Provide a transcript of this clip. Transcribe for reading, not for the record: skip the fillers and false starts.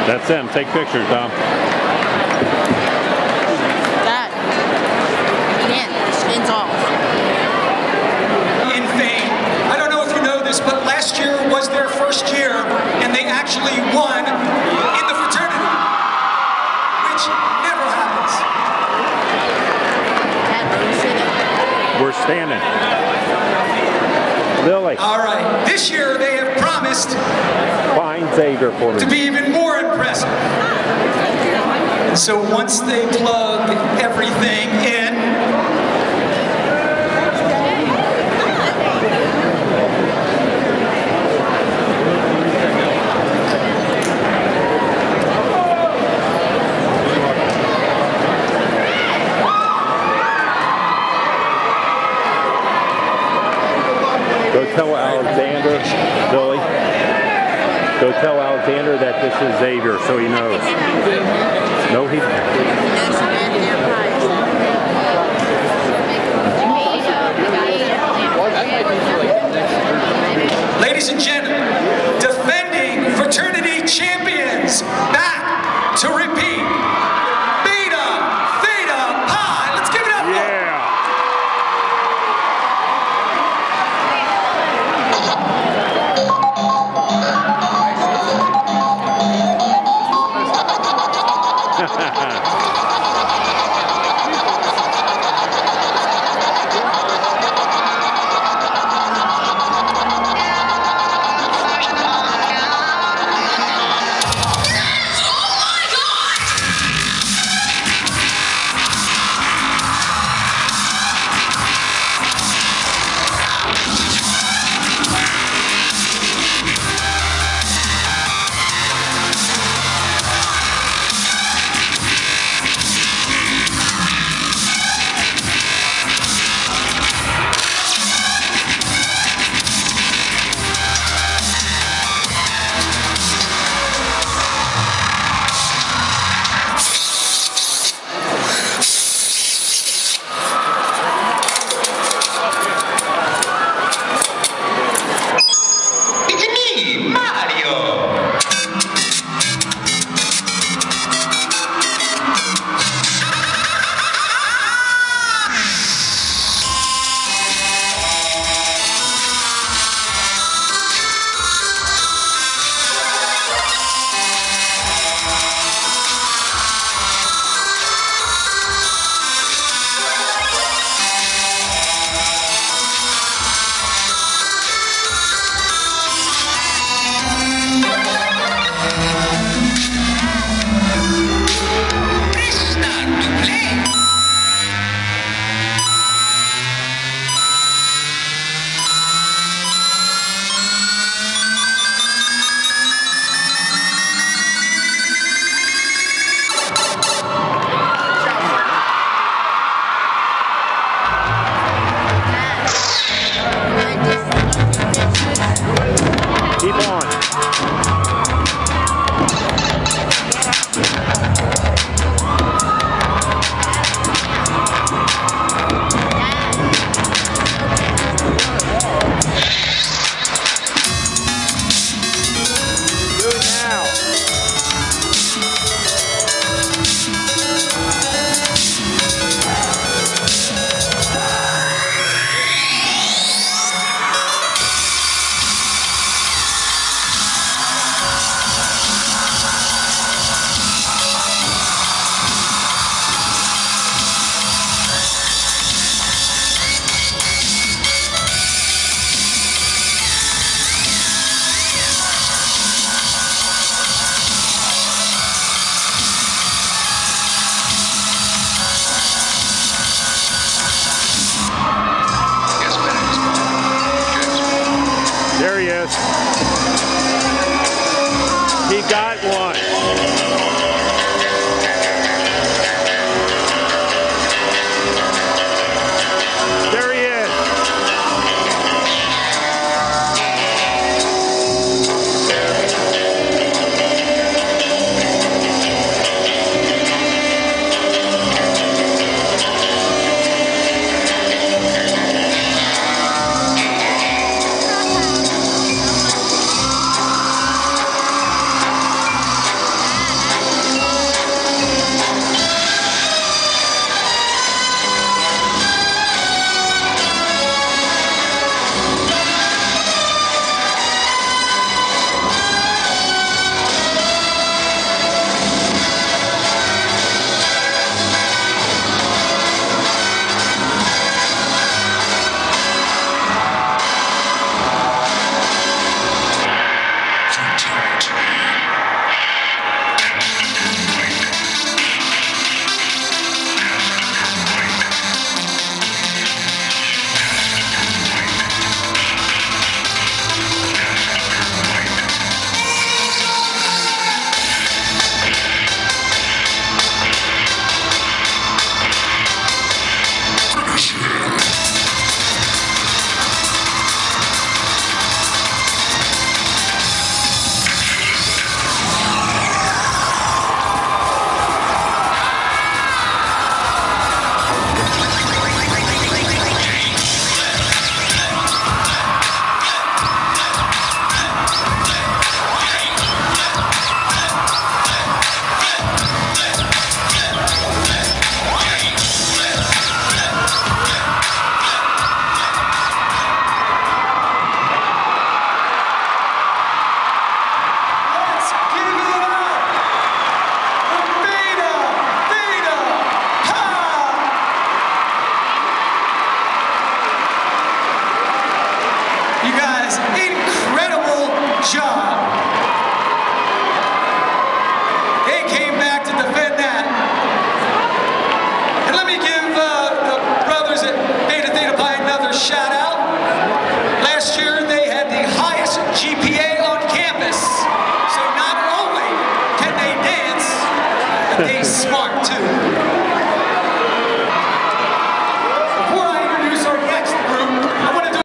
That's them. Take pictures, Tom. That. Again, spins off. In fame. I don't know if you know this, but last year was their first year, and they actually won in the fraternity, which never happens. We're standing. Lily. All right. This year they have promised Find Xavier for me. to be even more impressive. And so once they plug everything in, Go tell Alexander, Billy. Go tell Alexander that this is Xavier, so he knows. No, he. ladies and gentlemen, defending fraternity champions, back to repeat. Beta Theta Pi. Let's give it up. Yeah. Keep on. Do it now. There he is. He got one. There he is. Dave's smart too.